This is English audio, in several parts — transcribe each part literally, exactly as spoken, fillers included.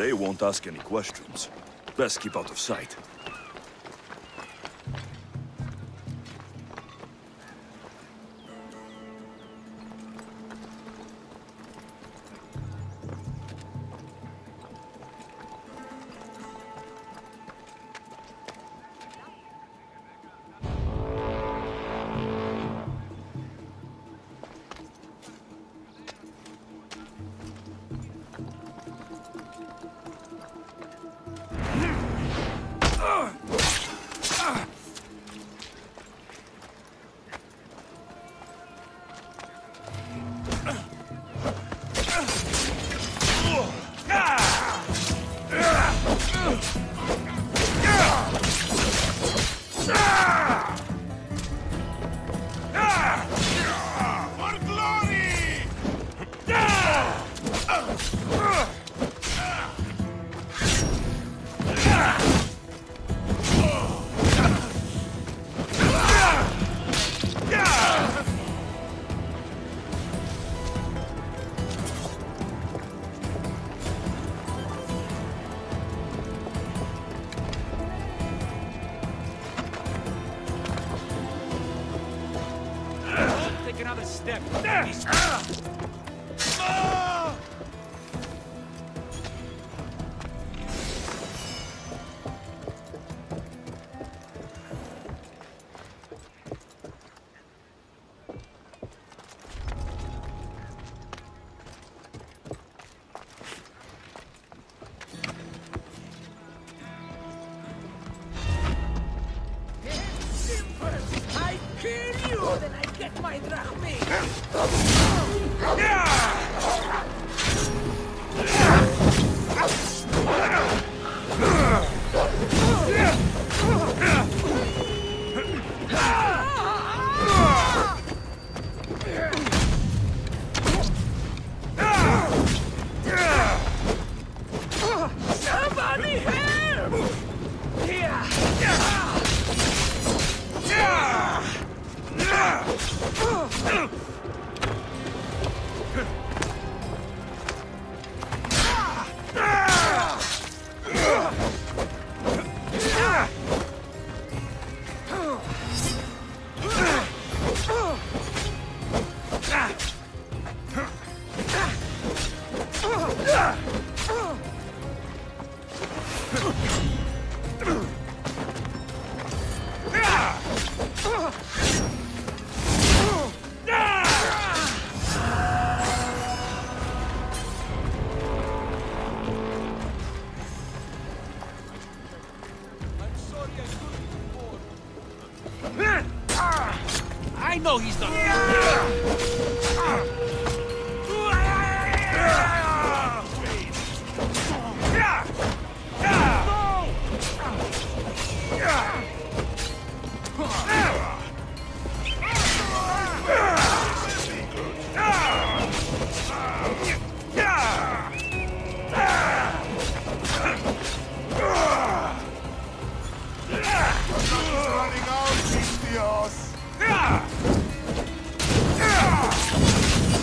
They won't ask any questions. Best keep out of sight. Another step. I kill you, then I get my drachmi. Somebody help! I know he's done. Running out, Dios!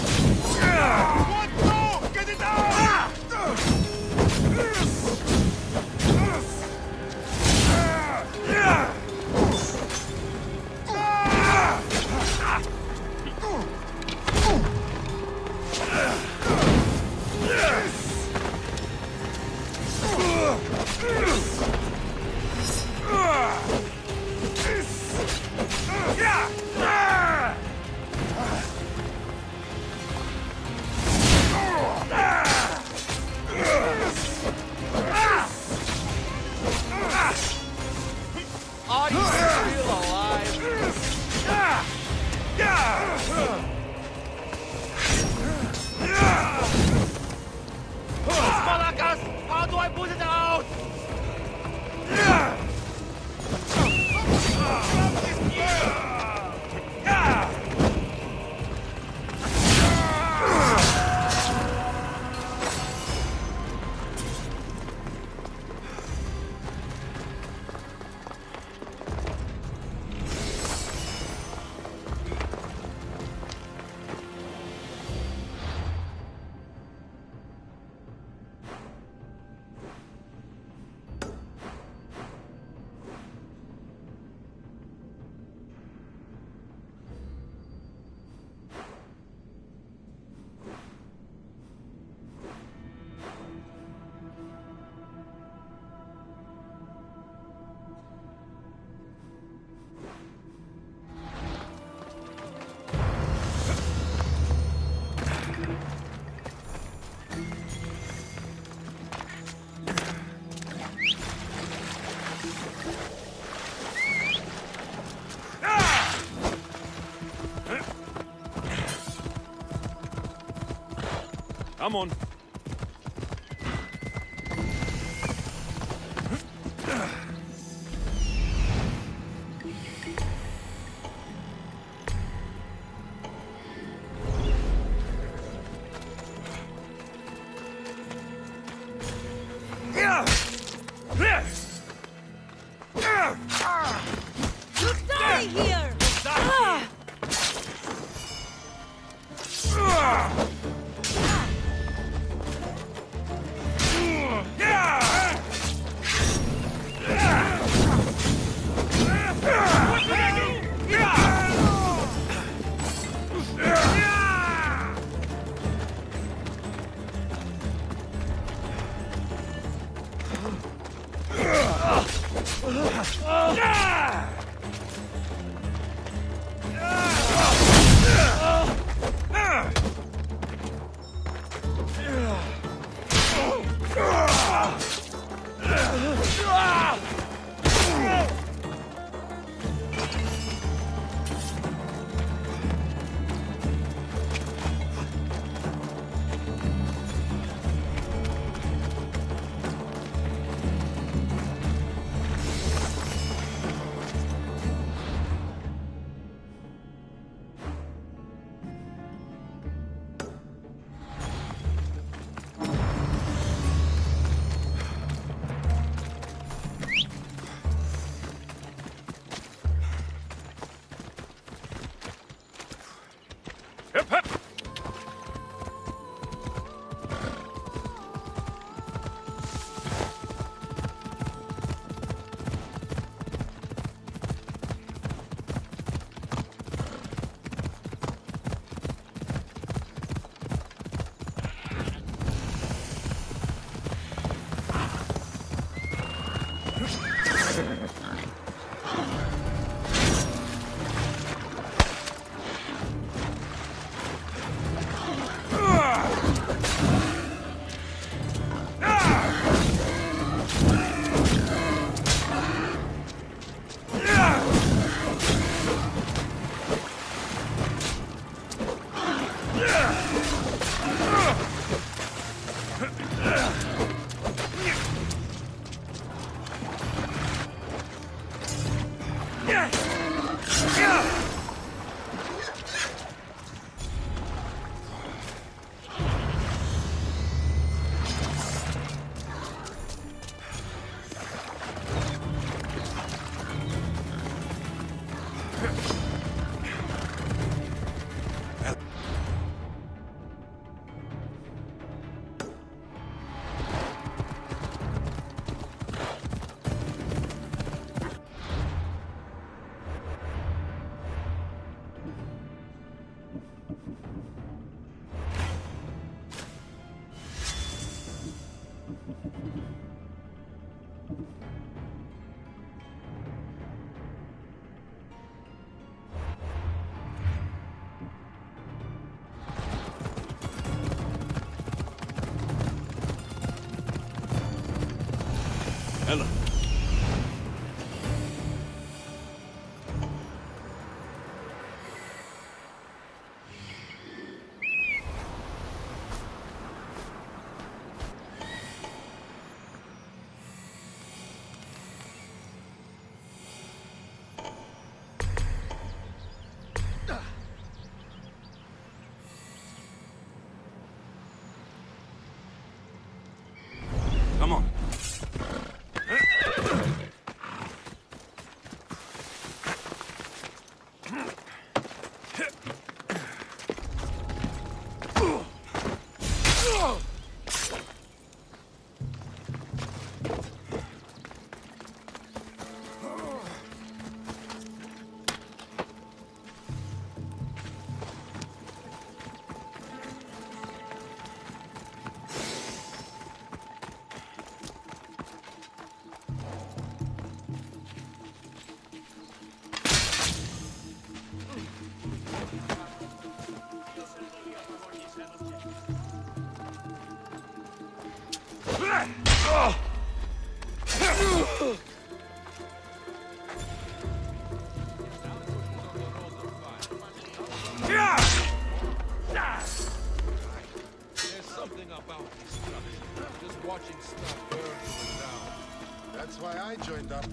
Come on. Die here! Ah! Hip, hip. Ella. Come on. There's something why I joined up.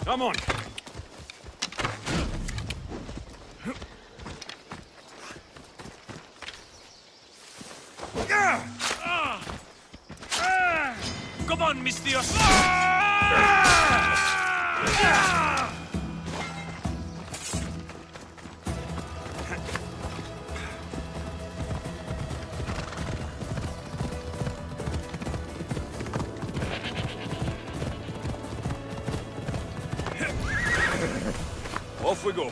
Come on. Come on, Mistios! Off we go.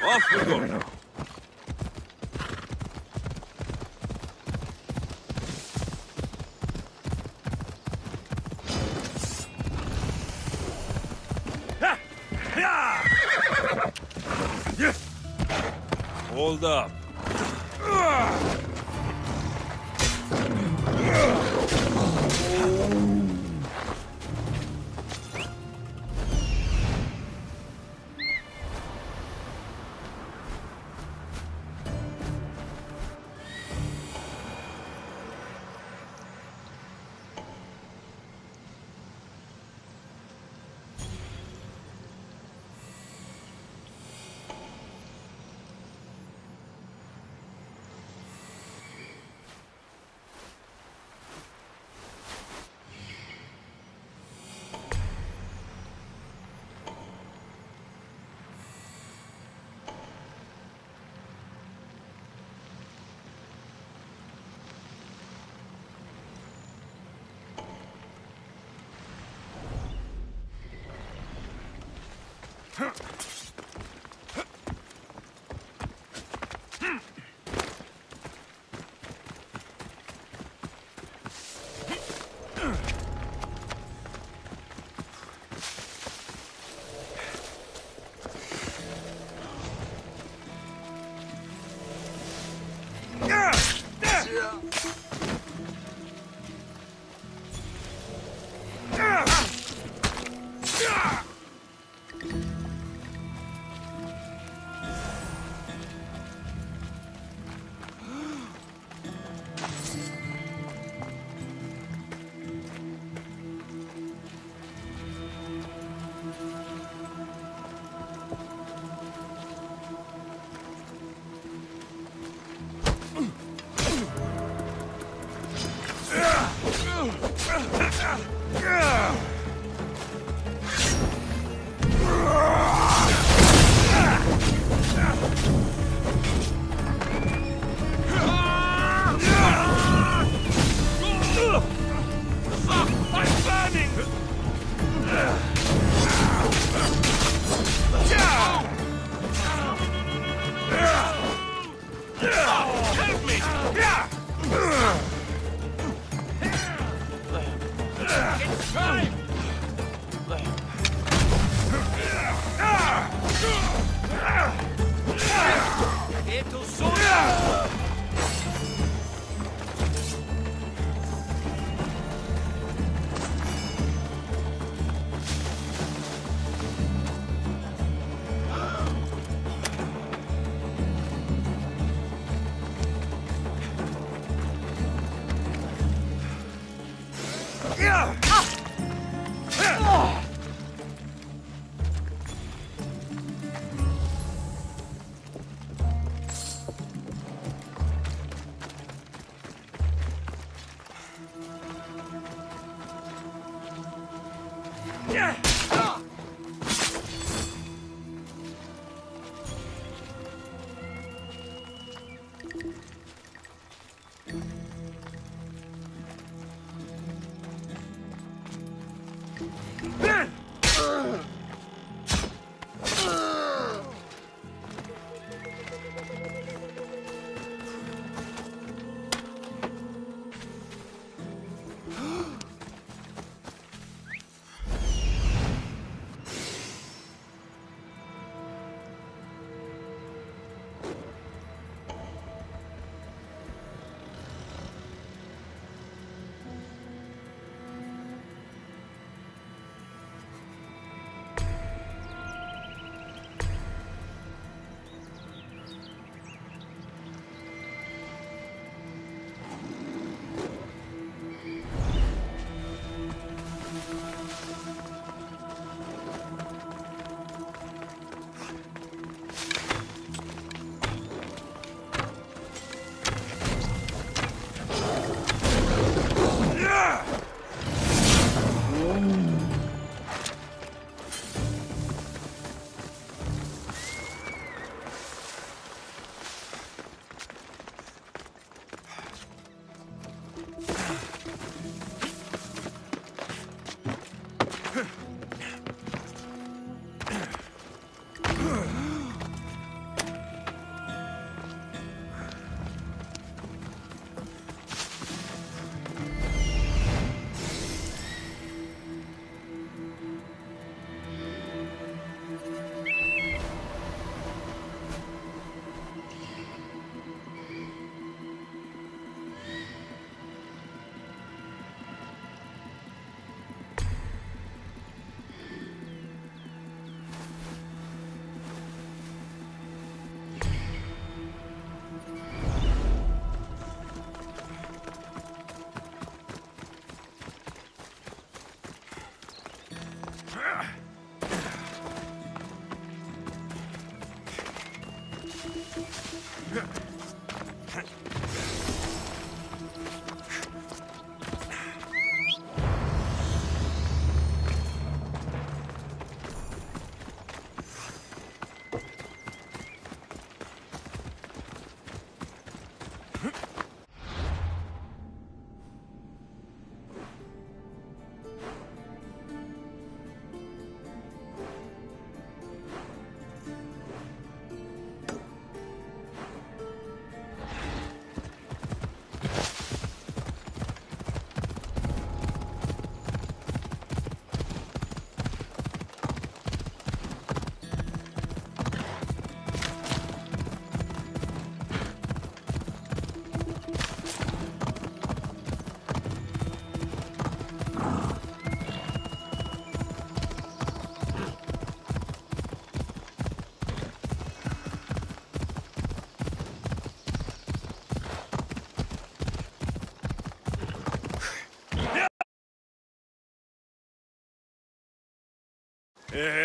Off we go. Hold up.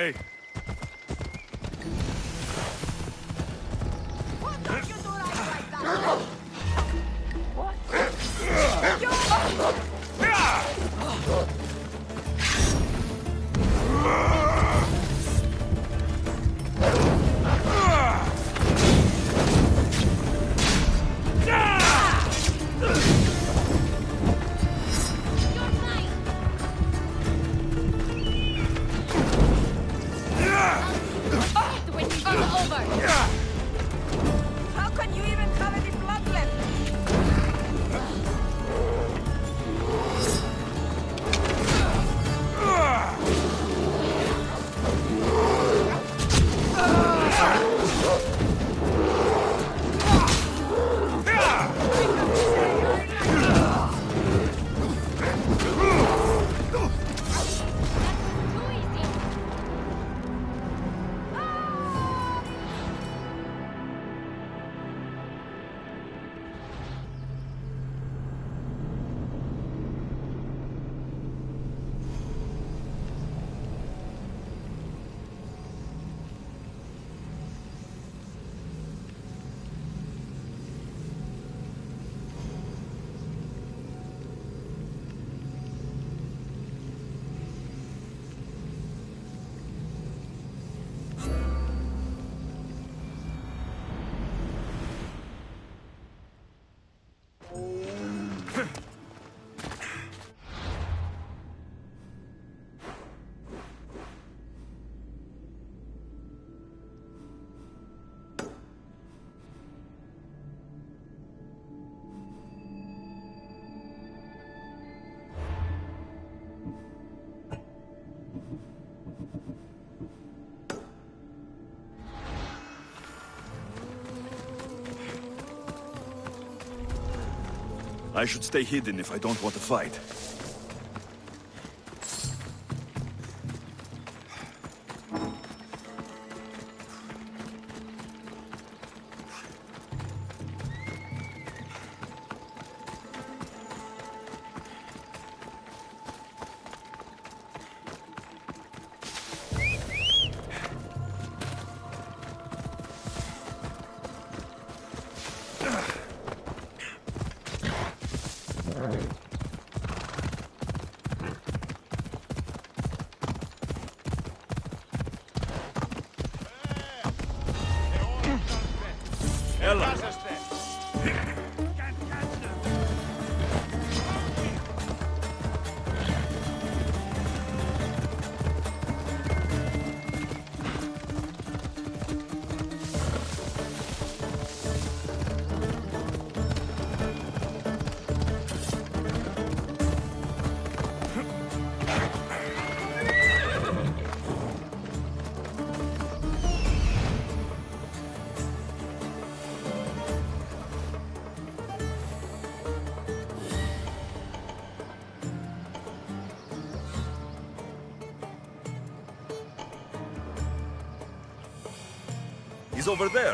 way. What don't you do right like that? What? How can you even have any blood left? I should stay hidden if I don't want to fight. Ella. He's over there.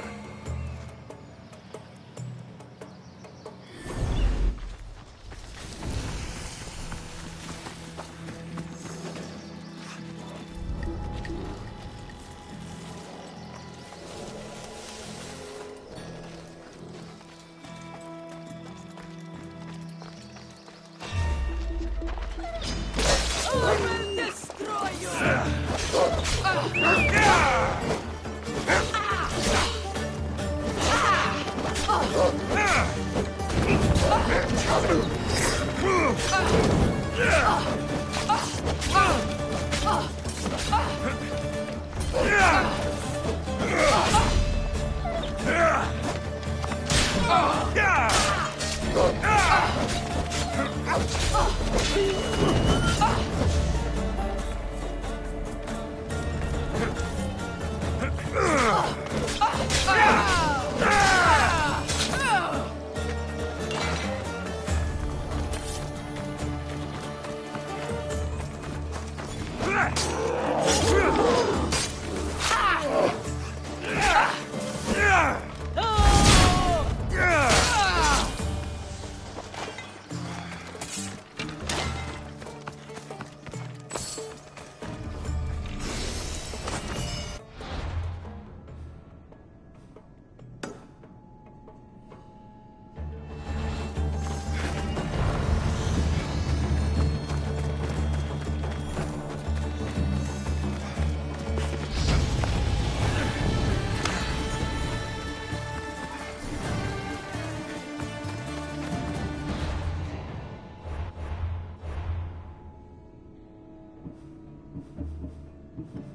I will destroy you!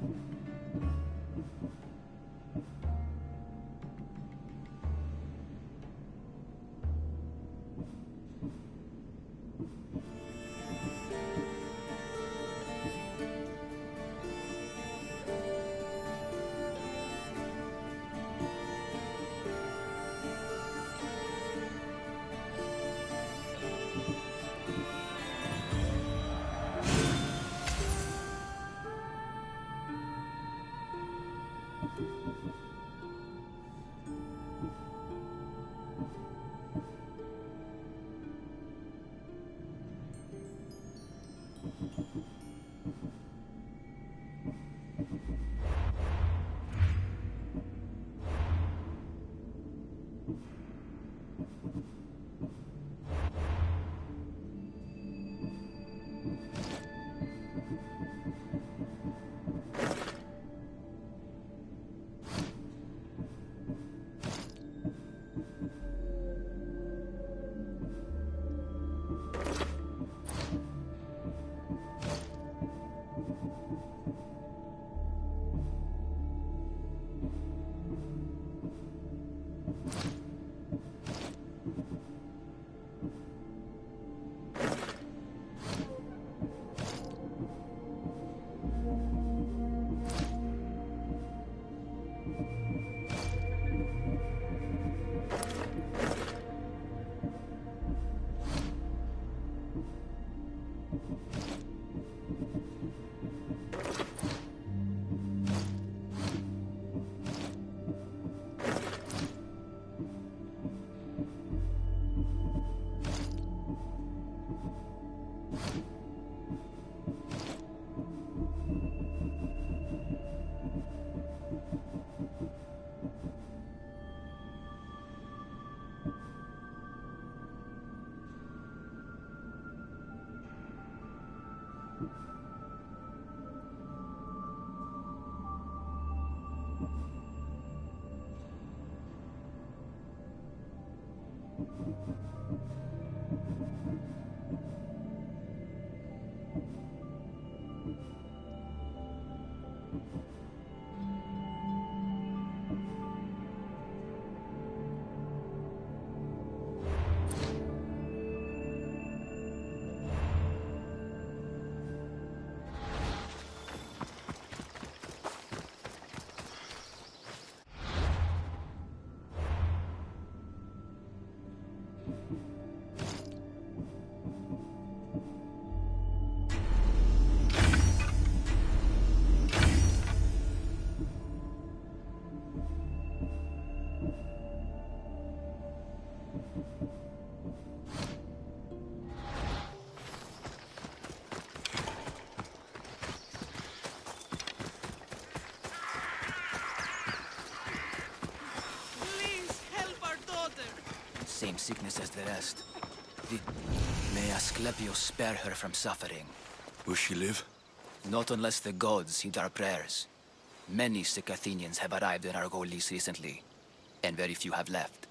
Same sickness as the rest. Did... May Asclepius spare her from suffering. Will she live? Not unless the gods heed our prayers. Many sick Athenians have arrived in Argolis recently, and very few have left.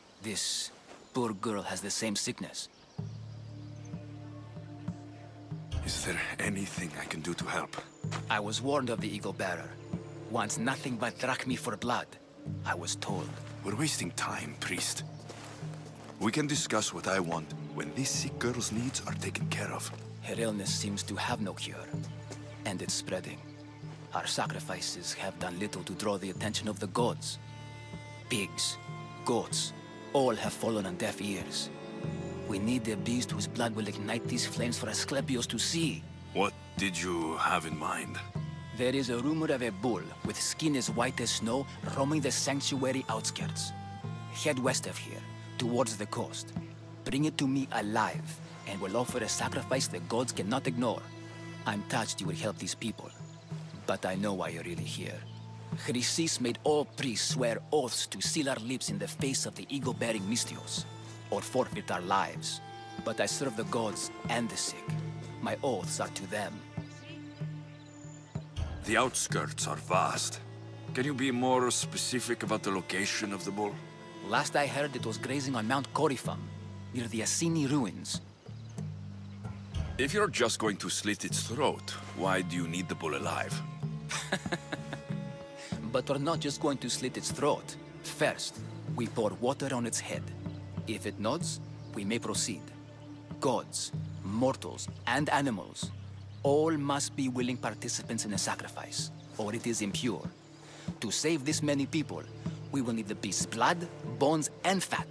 This poor girl has the same sickness. Is there anything I can do to help? I was warned of the Eagle Bearer. Wants nothing but drachmi for blood. I was told. We're wasting time, priest. We can discuss what I want when this sick girl's needs are taken care of. Her illness seems to have no cure, and it's spreading. Our sacrifices have done little to draw the attention of the gods. Pigs, goats, all have fallen on deaf ears. We need a beast whose blood will ignite these flames for Asclepius to see. What did you have in mind? There is a rumor of a bull with skin as white as snow roaming the sanctuary outskirts. Head west of here, towards the coast. Bring it to me alive, and we'll offer a sacrifice the gods cannot ignore. I'm touched you will help these people, but I know why you're really here. Chrysis made all priests swear oaths to seal our lips in the face of the eagle-bearing Misthios, or forfeit our lives. But I serve the gods and the sick. My oaths are to them. The outskirts are vast. Can you be more specific about the location of the bull? Last I heard, it was grazing on Mount Corifum, near the Assini ruins. If you're just going to slit its throat, why do you need the bull alive? But we're not just going to slit its throat. First, we pour water on its head. If it nods, we may proceed. Gods, mortals, and animals, all must be willing participants in a sacrifice, or it is impure. To save this many people, we will need the beast's blood, bones, and fat.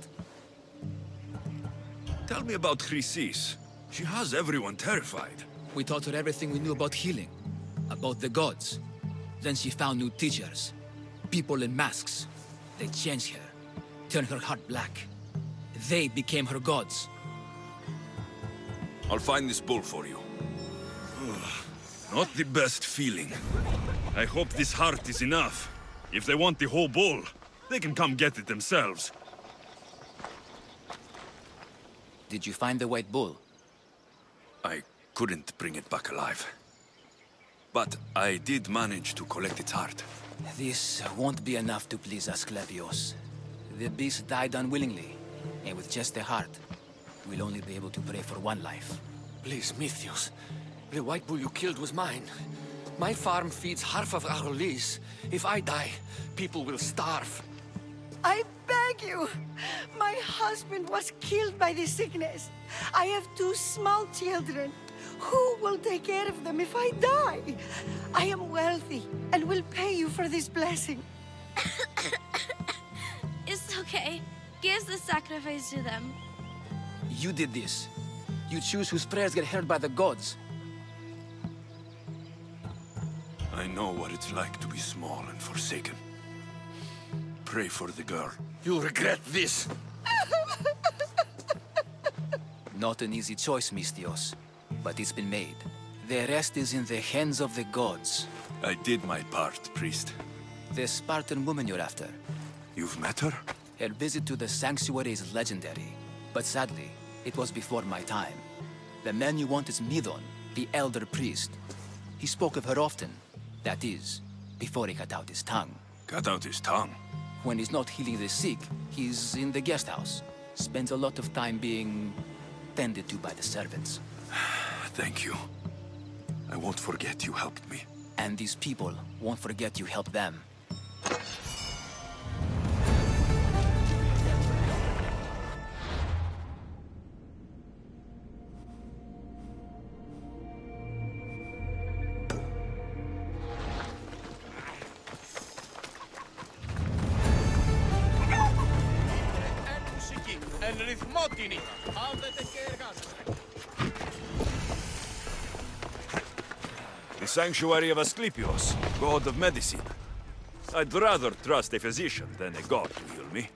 Tell me about Chrysis. She has everyone terrified. We taught her everything we knew about healing, about the gods. Then she found new teachers, people in masks. They changed her, turned her heart black. They became her gods. I'll find this bull for you. Not the best feeling. I hope this heart is enough. If they want the whole bull, they can come get it themselves. Did you find the white bull? I couldn't bring it back alive. But I did manage to collect its heart. This won't be enough to please Asclepios. The beast died unwillingly, and with just the heart, we'll only be able to pray for one life. Please, Misthios. The white bull you killed was mine. My farm feeds half of our lease. If I die, people will starve. I beg you! My husband was killed by this sickness. I have two small children. Who will take care of them if I die? I am wealthy and will pay you for this blessing. It's okay. Give the sacrifice to them. You did this. You choose whose prayers get heard by the gods. I know what it's like to be small and forsaken. Pray for the girl. You'll regret this. Not an easy choice, Misthios, but it's been made. The rest is in the hands of the gods. I did my part, priest. The Spartan woman you're after. You've met her? Her visit to the sanctuary is legendary, but sadly, it was before my time. The man you want is Midon, the elder priest. He spoke of her often. That is, before he cut out his tongue. Cut out his tongue? When he's not healing the sick, he's in the guest house. Spends a lot of time being tended to by the servants. Thank you. I won't forget you helped me. And these people won't forget you helped them. The sanctuary of Asclepios, god of medicine. I'd rather trust a physician than a god to heal me.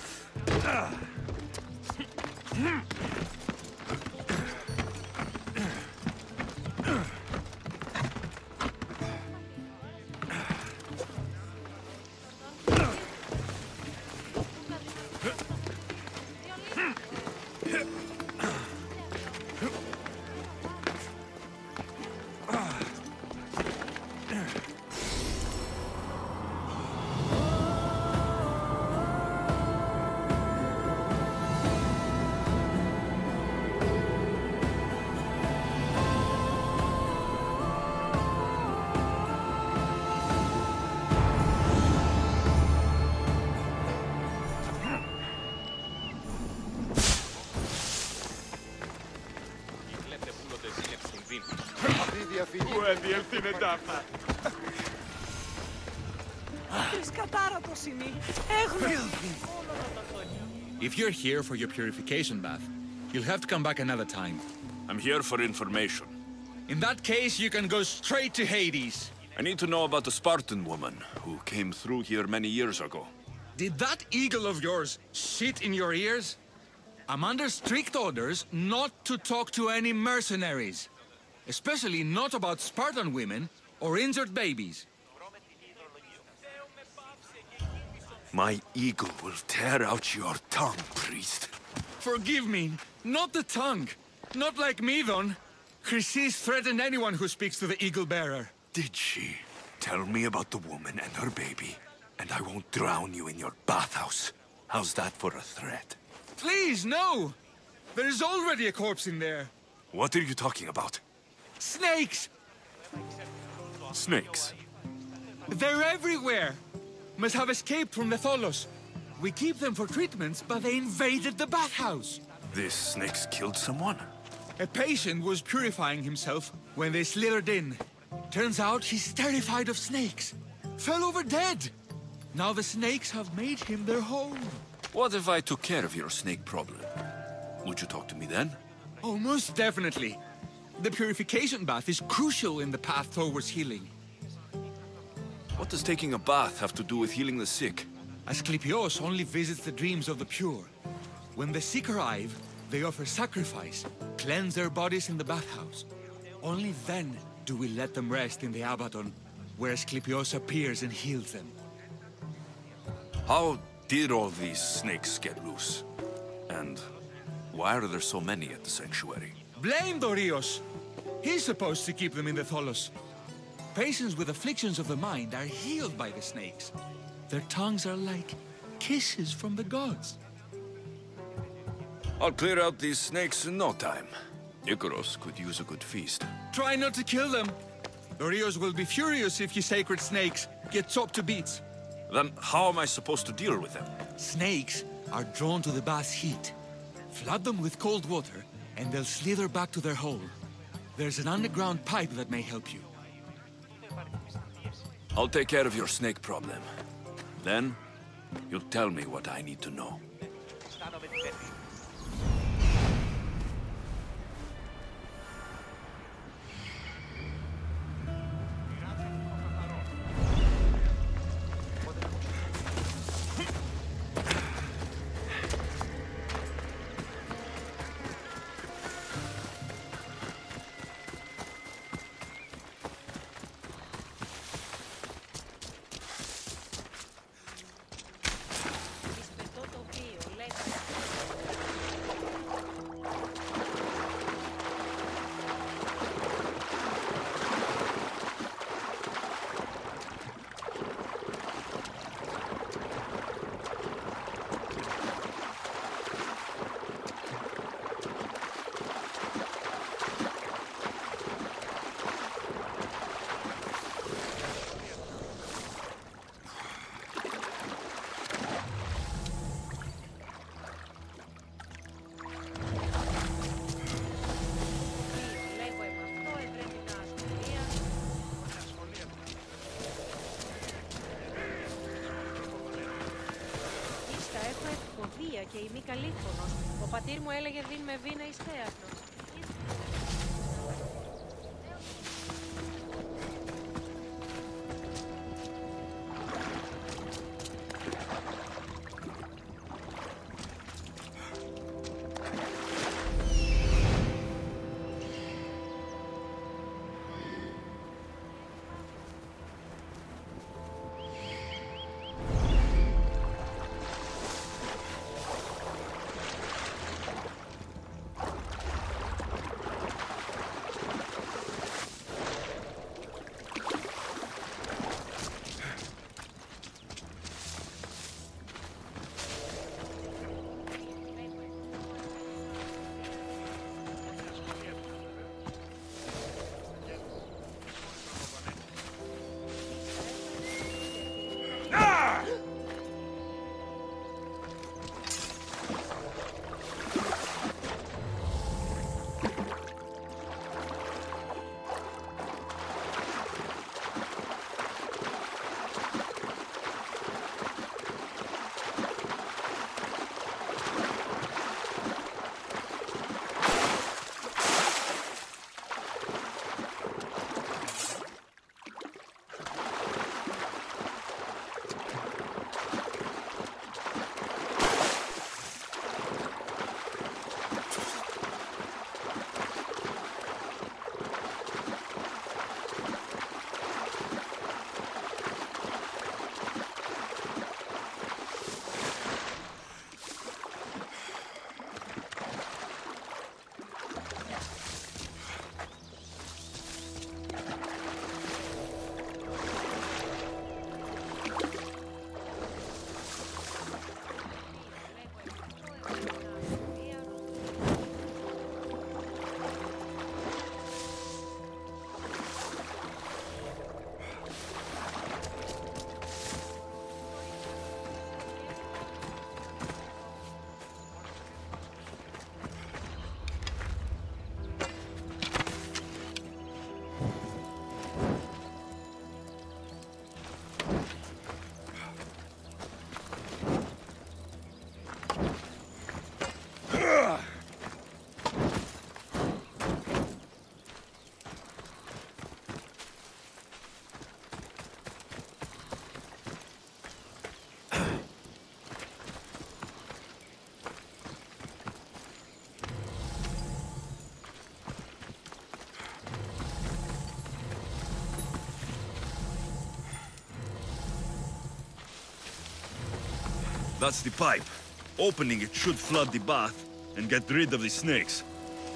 If you're here for your purification bath, you'll have to come back another time. I'm here for information. In that case, you can go straight to Hades. I need to know about the Spartan woman who came through here many years ago. Did that eagle of yours shit in your ears? I'm under strict orders not to talk to any mercenaries. Especially not about Spartan women or injured babies. My eagle will tear out your tongue, priest. Forgive me, not the tongue. Not like Midon. Chrysis threatened anyone who speaks to the eagle bearer. Did she? Tell me about the woman and her baby, and I won't drown you in your bathhouse. How's that for a threat? Please, no! There's already a corpse in there. What are you talking about? Snakes! Snakes? They're everywhere! Must have escaped from the Tholos. We keep them for treatments, but they invaded the bathhouse. These snakes killed someone? A patient was purifying himself when they slithered in. Turns out he's terrified of snakes. Fell over dead. Now the snakes have made him their home. What if I took care of your snake problem? Would you talk to me then? Oh, most definitely. The purification bath is crucial in the path towards healing. What does taking a bath have to do with healing the sick? Asclepios only visits the dreams of the pure. When the sick arrive, they offer sacrifice, cleanse their bodies in the bathhouse. Only then do we let them rest in the Abaddon, where Asclepios appears and heals them. How did all these snakes get loose? And why are there so many at the sanctuary? Blame Dorios! He's supposed to keep them in the Tholos. Patients with afflictions of the mind are healed by the snakes. Their tongues are like kisses from the gods. I'll clear out these snakes in no time. Icaros could use a good feast. Try not to kill them. Dorios will be furious if you sacred snakes get chopped to bits. Then how am I supposed to deal with them? Snakes are drawn to the bath's heat. Flood them with cold water, and they'll slither back to their hole. There's an underground pipe that may help you. I'll take care of your snake problem. Then, you'll tell me what I need to know. Και η μη καλύφωνος. Ο πατήρ μου έλεγε δίν με βίνα εις θέατρος. That's the pipe. Opening it should flood the bath and get rid of the snakes.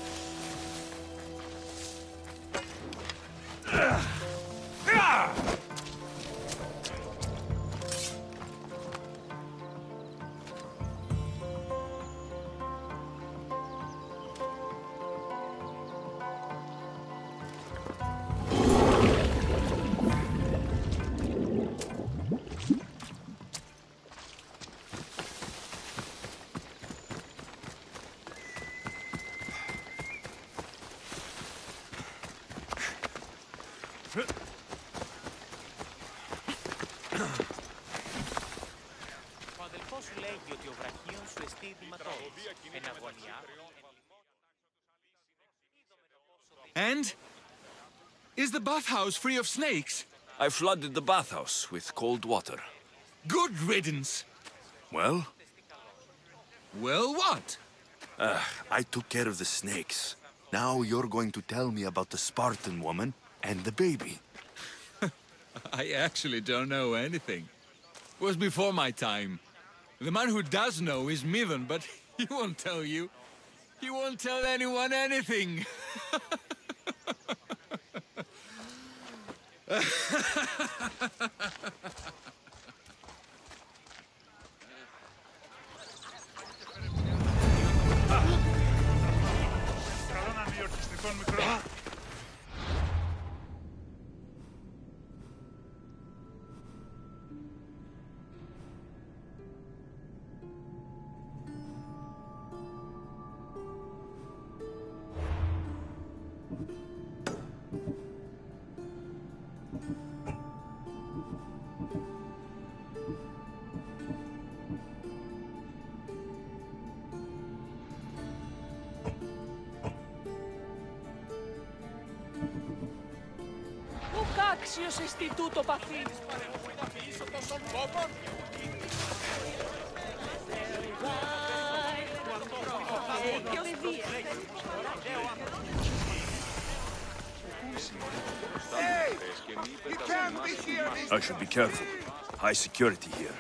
Ο αδελφός σου λέγει ότι ο βραχίον σου εστί δηματός, εν αγωνιά. And? Is the bathhouse free of snakes? I flooded the bathhouse with cold water. Good riddance. Well? Well, what? Uh, I took care of the snakes. Now you're going to tell me about the Spartan woman and the baby. I actually don't know anything. It was before my time. The man who does know is Mithun, but he won't tell you. He won't tell anyone anything. Άξιος εστί τούτο παθήν. I should be careful. High security here.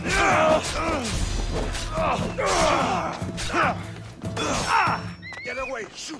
Get away! Shoot!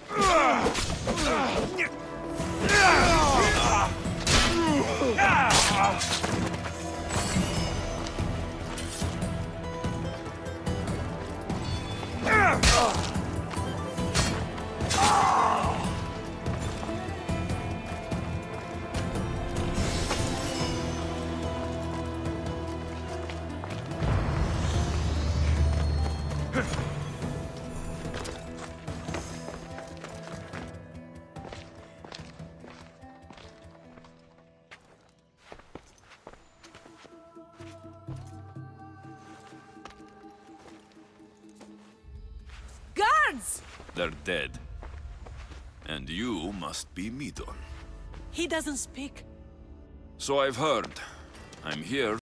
Guards! They're dead. And you must be Midon. He doesn't speak. So I've heard. I'm here